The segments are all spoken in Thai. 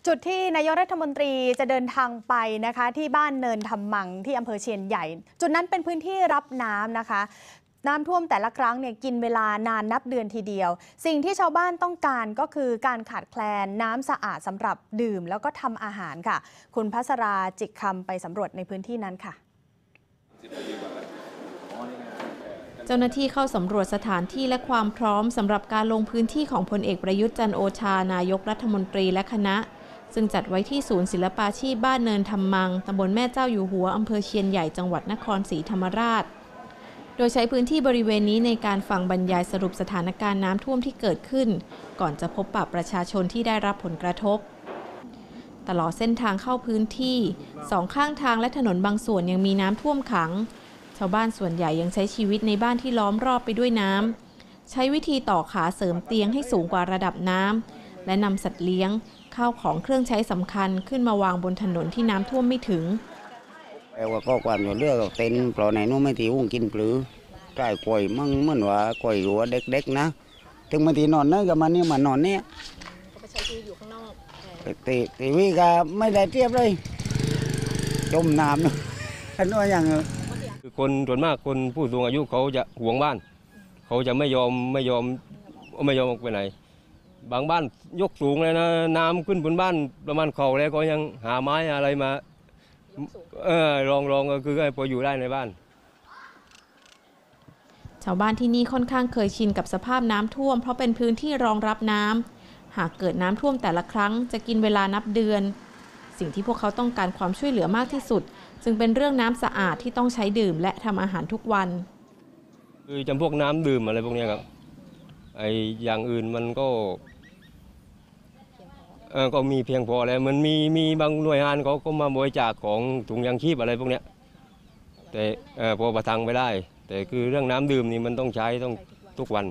จุดที่นายกรัฐมนตรีจะเดินทางไปนะคะที่บ้านเนินทำมังที่อำเภอเชียนใหญ่จุดนั้นเป็นพื้นที่รับน้ำนะคะน้ำท่วมแต่ละครั้งเนี่ยกินเวลานานนับเดือนทีเดียวสิ่งที่ชาวบ้านต้องการก็คือการขาดแคลนน้ำสะอาดสำหรับดื่มแล้วก็ทำอาหารค่ะคุณภัสราจิกคำไปสำรวจในพื้นที่นั้นค่ะเจ้าหน้าที่เข้าสำรวจสถานที่และความพร้อมสำหรับการลงพื้นที่ของพลเอกประยุทธ์จันทร์โอชานายกรัฐมนตรีและคณะซึ่งจัดไว้ที่ศูนย์ศิลปาชีพบ้านเนินทำมังตำบลแม่เจ้าอยู่หัวอำเภอเชียนใหญ่จังหวัดนครศรีธรรมราชโดยใช้พื้นที่บริเวณนี้ในการฟังบรรยายสรุปสถานการณ์น้ำท่วมที่เกิดขึ้นก่อนจะพบปะประชาชนที่ได้รับผลกระทบตลอดเส้นทางเข้าพื้นที่สองข้างทางและถนนบางส่วนยังมีน้ำท่วมขังชาวบ้านส่วนใหญ่ยังใช้ชีวิตในบ้านที่ล้อมรอบไปด้วยน้ำใช้วิธีต่อขาเสริมเตียงให้สูงกว่าระดับน้ำและนำสัตว์เลี้ยงข้าวของเครื่องใช้สำคัญขึ้นมาวางบนถนนที่น้ำท่วมไม่ถึงแต่ว่าก็ความอยู่เรื่องเต็นปล่อยในนู้นไม่ตีหุ้งกินปลือใกล้กล้วยมั่งเหมือนว่าก่อยหัวเด็กๆนะถึงมาตีนอนนั่นกับมันนี่มานอนเนี่ยก็ไปใช้ชีวิตอยู่ข้างนอกตีวิก็ไม่ได้เทียบเลยจมน้ำนะอันนู้นอย่างคนส่วนมากคนผู้สูงอายุเขาจะห่วงบ้านเขาจะไม่ยอมออกไปไหนบางบ้านยกสูงเลยนะน้ำขึ้นบนบ้านประมาณเข่าแล้วก็ยังหาไม้อะไรมาลองก็คือให้พออยู่ได้ในบ้านชาวบ้านที่นี่ค่อนข้างเคยชินกับสภาพน้ำท่วมเพราะเป็นพื้นที่รองรับน้ำหากเกิดน้ำท่วมแต่ละครั้งจะกินเวลานับเดือนสิ่งที่พวกเขาต้องการความช่วยเหลือมากที่สุดจึงเป็นเรื่องน้ำสะอาดที่ต้องใช้ดื่มและทำอาหารทุกวันคือจำพวกน้ำดื่มอะไรพวกนี้ครับไออย่างอื่นมันก็มีเพียงพอแล้วมันมีบางหน่วยงานเขาก็มาบริจาคของถุงยางชีพอะไรพวกนี้แต่พอประทังไปได้แต่คือเรื่องน้ำดื่มนี่มันต้องใช้ต้องทุกวัน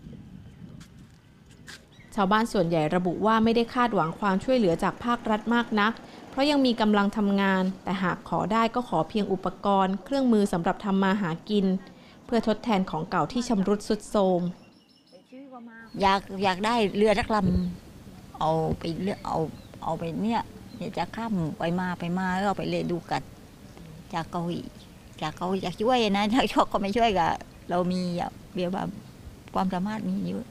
ชาวบ้านส่วนใหญ่ระบุว่าไม่ได้คาดหวังความช่วยเหลือจากภาครัฐมากนักเพราะยังมีกำลังทำงานแต่หากขอได้ก็ขอเพียงอุปกรณ์เครื่องมือสำหรับทำมาหากินเพื่อทดแทนของเก่าที่ชำรุดทรุดโทรมอยากได้เรือสักลำเอาไปเอาไปเนี่ยจะข้ามไปมาแล้วเอาไปเลยดูกันจากเกาหลีอยากช่วยนะถ้าชอบก็ไม่ช่วยกับเรามีเบียร์แบบความสามารถมีเยอะ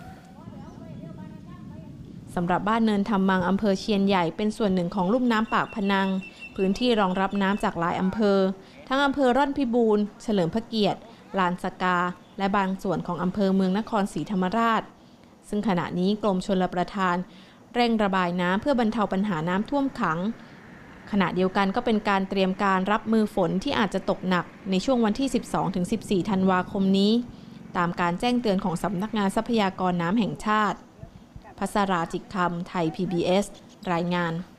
สำหรับบ้านเนินทำมังอำเภอเชียนใหญ่เป็นส่วนหนึ่งของลุ่มน้ำปากพนังพื้นที่รองรับน้ำจากหลายอำเภอทั้งอำเภอร่อนพิบูลเฉลิมพระเกียรติลานสกาและบางส่วนของอำเภอเมืองนครศรีธรรมราชซึ่งขณะนี้กรมชลประทานเร่งระบายน้ำเพื่อบรรเทาปัญหาน้ำท่วมขังขณะเดียวกันก็เป็นการเตรียมการรับมือฝนที่อาจจะตกหนักในช่วงวันที่ 12-14 ธันวาคมนี้ตามการแจ้งเตือนของสำนักงานทรัพยากรน้ำแห่งชาติภัสราจิกคำไทย PBS รายงาน